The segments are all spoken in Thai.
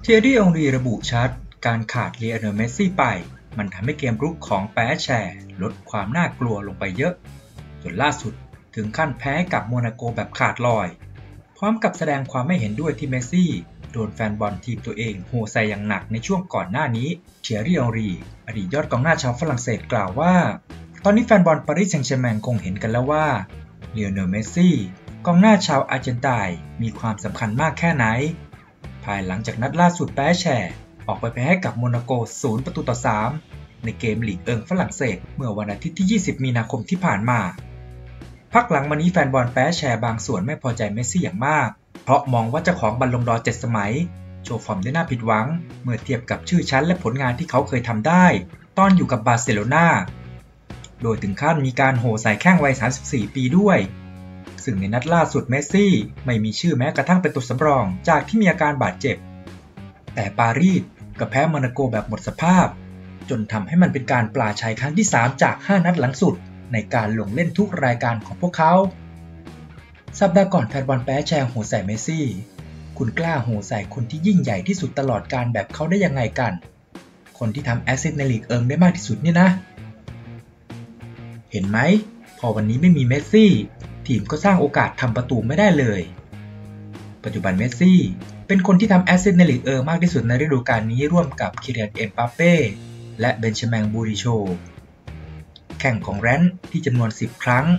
เทยรี่องรีระบุชัดการขาดลีโอเนล เมสซี่ไปมันทำให้เกมรุกของแปแชร์ลดความน่ากลัวลงไปเยอะจนล่าสุดถึงขั้นแพ้กับโมนาโกแบบขาดลอยพร้อมกับแสดงความไม่เห็นด้วยที่เมสซี่โดนแฟนบอลทีมตัวเองโห่ใส่อย่างหนักในช่วงก่อนหน้านี้เทยรี่องรีอดีตยอดกองหน้าชาวฝรั่งเศสกล่าวว่าตอนนี้แฟนบอลปารีสแซงต์แชร์แมงคงเห็นกันแล้วว่าลีโอเนล เมสซี่กองหน้าชาวอาร์เจนไตน์มีความสำคัญมากแค่ไหนภายหลังจากนัดล่าสุดแปแชร์ออกไปแพ้ให้กับโมนาโก0-3ในเกมลีกเอิงฝรั่งเศสเมื่อวันอาทิตย์ที่20มีนาคมที่ผ่านมาพักหลังมานี้แฟนบอลแปแชร์บางส่วนไม่พอใจเมสซี่อย่างมากเพราะมองว่าเจ้าของบัลลงดอร์7 สมัยโชว์ฟอร์มได้น่าผิดหวังเมื่อเทียบกับชื่อชั้นและผลงานที่เขาเคยทำได้ตอนอยู่กับบาร์เซโลนาโดยถึงขั้นมีการโห่ใส่แข้งวัย34 ปีด้วยซึ่งในนัดล่าสุดเมสซี่ไม่มีชื่อแม้กระทั่งเป็นตัวสำรองจากที่มีอาการบาดเจ็บแต่ปารีสก็แพ้โมนาโกแบบหมดสภาพจนทำให้มันเป็นการปลาชัยครั้งที่3จาก5นัดหลังสุดในการลงเล่นทุกรายการของพวกเขาสัปดาห์ก่อนแฟนบอลแปแชร์โห่ใส่เมสซี่คุณกล้าโห่ใส่คนที่ยิ่งใหญ่ที่สุดตลอดการแบบเขาได้ยังไงกันคนที่ทำแอสซิสต์ในลีกเอิงได้มากที่สุดเนี่ยนะเห็นไหมพอวันนี้ไม่มีเมสซี่ทีมก็สร้างโอกาสทำประตูไม่ได้เลยปัจจุบันเมสซี่เป็นคนที่ทำแอสซิสต์ในลีกเอิงมากที่สุดในฤดูกาลนี้ร่วมกับคิเลียน เอ็มบัปเป้และเบนชามิน บูริโชแข่งของแรนท์ที่จำนวน10 ครั้ง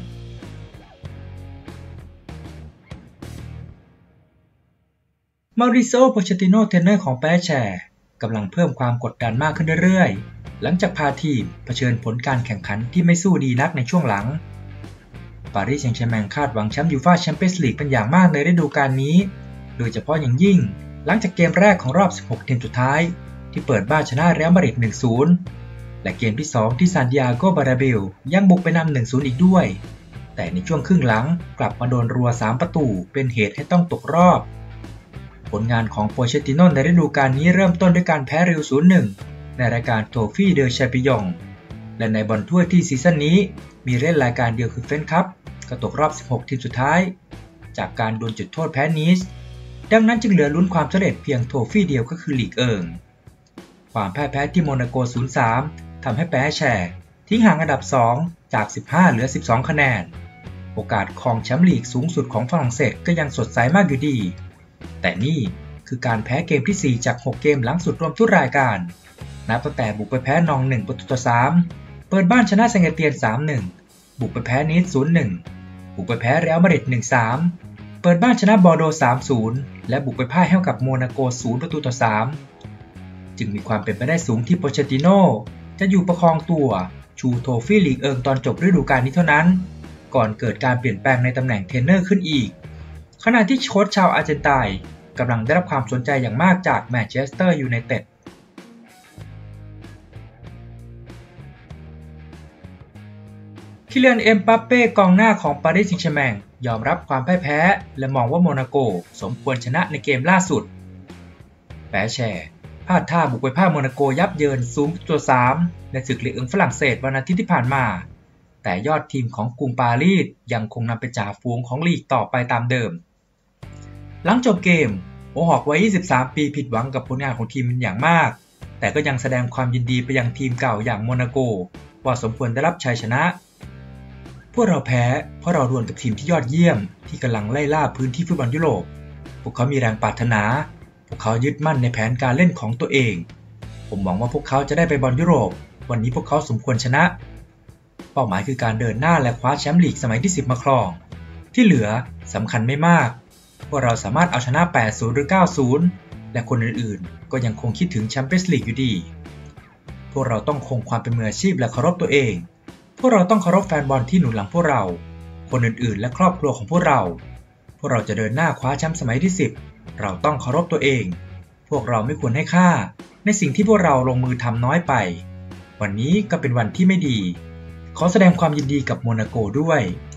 มาริโซ โพเชตติโน เทรนเนอร์ของแปแชร์กำลังเพิ่มความกดดันมากขึ้นเรื่อยๆหลังจากพาทีมเผชิญผลการแข่งขันที่ไม่สู้ดีนักในช่วงหลังปารีสแซงต์แชร์แมงคาดหวังแชมป์ยูฟ่าแชมเปี้ยนส์ลีกเป็นอย่างมากในฤดูกาลนี้โดยเฉพาะอย่างยิ่งหลังจากเกมแรกของรอบ16 ทีมสุดท้ายที่เปิดบ้านชนะเรอัลมาดริด 1-0 และเกมที่2ที่ซานติอาโก บาร์นาเบลยังบุกไปนำ 1-0 อีกด้วยแต่ในช่วงครึ่งหลังกลับมาโดนรัว3 ประตูเป็นเหตุให้ต้องตกรอบผลงานของโปเชตติโน่ในฤดูกาลนี้เริ่มต้นด้วยการแพ้เร็ว 0-1 ในรายการโทฟี่เดอแชมเปี้ยนและในบอลถ้วยที่ซีซั่นนี้มีเล่นรายการเดียวคือเฟนคัพก็ตกรอบ16 ทีมสุดท้ายจากการโดนจุดโทษแพ้นีสดังนั้นจึงเหลือลุ้นความสำเร็จเพียงโทฟี่เดียวก็คือลีกเอิงความพ่ายแพ้ที่โมนาโก 0-3 ทำให้แปแชร์ทิ้งห่างอันดับ2จาก15เหลือ12 คะแนนโอกาสครองแชมป์ลีกสูงสุดของฝรั่งเศสก็ยังสดใสมากอยู่ดีแต่นี่คือการแพ้เกมที่4จาก6 เกมหลังสุดรวมทุกรายการนับตั้งแต่บุกไปแพ้นอง 1-3 เปิดบ้านชนะเซงเตียน 3-1 บุกไปแพ้นีส 0-1 บุกไปแพ้เรอัลมาดริด 1-3 เปิดบ้านชนะบอร์โด 3-0 และบุกไปพ่ายให้กับโมนาโก 0-3 จึงมีความเป็นไปได้สูงที่โปเชตติโน่จะอยู่ประคองตัวชูโทฟี่ลีกเอิงตอนจบฤดูกาลนี้เท่านั้นก่อนเกิดการเปลี่ยนแปลงในตำแหน่งเทรนเนอร์ขึ้นอีกขณะที่โค้ชชาวอาร์เจนไตน์กำลังได้รับความสนใจอย่างมากจากแมนเชสเตอร์ยูไนเต็ดคิเลียน เอ็มบัปเป้กองหน้าของปารีสแซงต์แชร์แมงยอมรับความพ่ายแพ้และมองว่าโมนาโกสมควรชนะในเกมล่าสุดแปแชร์พลาดท่าบุกไปพ่ายโมนาโกยับเยิน 0-3 ในศึกลีกเอิงฝรั่งเศสวันอาทิตย์ที่ผ่านมาแต่ยอดทีมของกรุงปารีสยังคงนำเป็นจ่าฝูงของลีกต่อไปตามเดิมหลังจบเกมโอฮอกวัย23 ปีผิดหวังกับผลงานของทีมเป็นอย่างมากแต่ก็ยังแสดงความยินดีไปยังทีมเก่าอย่างโมนาโกว่าสมควรได้รับชัยชนะพวกเราแพ้เพราะเราดวลกับทีมที่ยอดเยี่ยมที่กำลังไล่ล่าพื้นที่ฟุตบอลยุโรปพวกเขามีแรงปรารถนาพวกเขายึดมั่นในแผนการเล่นของตัวเองผมหวังว่าพวกเขาจะได้ไปบอลยุโรปวันนี้พวกเขาสมควรชนะเป้าหมายคือการเดินหน้าและคว้าแชมป์ลีกสมัยที่10มาครองที่เหลือสำคัญไม่มากพวกเราสามารถเอาชนะ 8-0 หรือ 9-0 และคนอื่นๆก็ยังคงคิดถึงแชมเปี้ยนส์ลีกอยู่ดีพวกเราต้องคงความเป็นมืออาชีพและเคารพตัวเองพวกเราต้องเคารพแฟนบอลที่หนุนหลังพวกเราคนอื่นๆและครอบครัวของพวกเราจะเดินหน้าคว้าแชมป์สมัยที่10เราต้องเคารพตัวเองพวกเราไม่ควรให้ค่าในสิ่งที่พวกเราลงมือทำน้อยไปวันนี้ก็เป็นวันที่ไม่ดีขอแสดงความยินดีกับโมนาโกด้วย